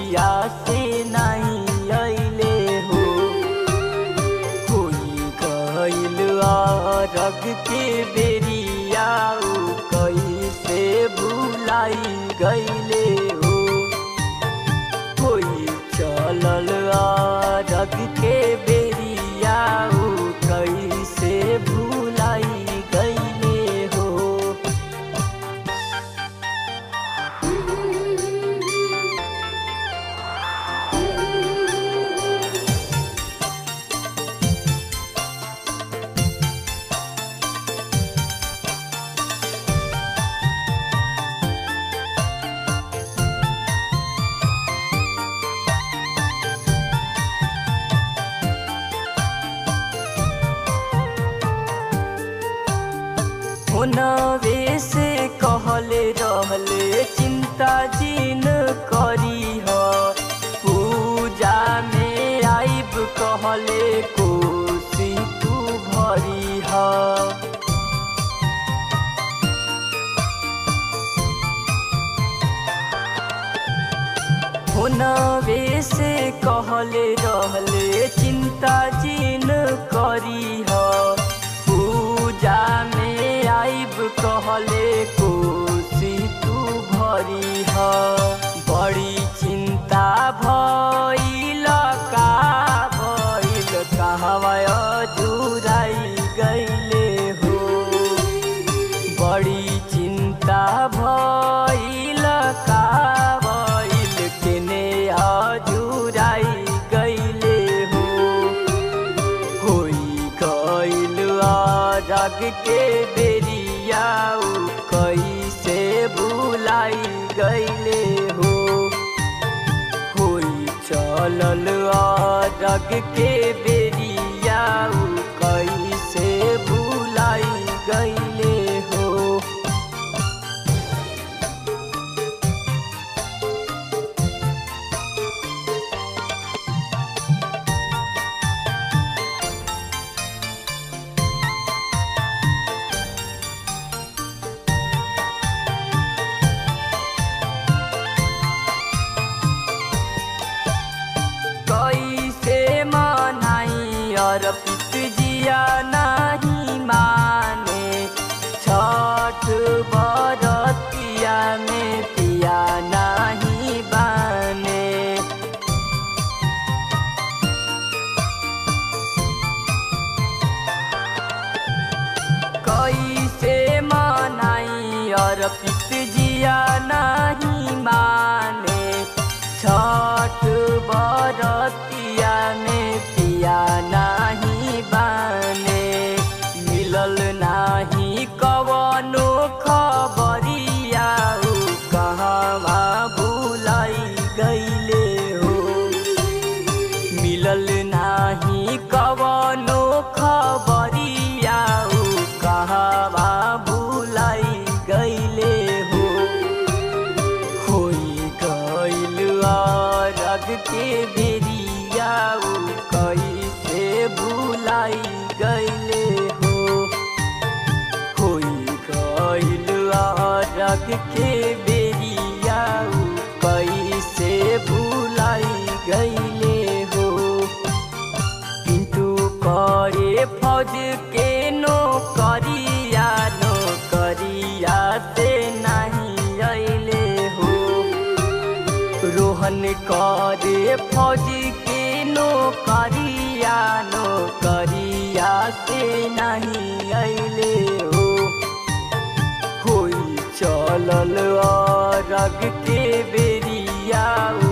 कहिया से नहीं अइले हो। होई गइल अरग के बेरिया कैसे भुलाई गइले हो। होई चलल अरग के बेरिया कैसे भुलाई गइले हो। नवे से कहले रहले चिंता जिन करी ह। पूजा में आइब कहले कोसी तू भरी ह। नवे से कहले रहले चिंता जिन करी ह। पूजा में आइब कहले कोसी तू भरी ह। बड़ी चिंता भइल का भइल कहवा जुराई गइले हो। बड़ी चिंता भइल का भइल केने जुराई गइले हो। होई गइल अरग के बेरिया कैसे भुलाई गइले हो। होई चलल अरग के बेरिया कैसे भुलाई गइले हो। कैसे मनाई अर्पित जिया नहीं माने। छठ बरतिया में पिया नहीं बाने। कैसे मनाई अर्पित जिया नहीं माने। छठ बरतिया में पिया नहीं बाने। मिलल नाही कवनो खबरिया कहवा भुलाई गइले हो। मिलल नाही कवनो खबरिया कहवा भुलाई गइले हो। होई गइल अरग के बेरिया कैसे भुलाई गइले हो। होई गइल अरग के बेरिया कैसे भुलाई गइले हो। किंतु करे फौज के नौकरिया से नहीं अइले हो। रोहन करे फौज के नौकरिया से नहीं अइले हो। होई चलल अरग के बेरिया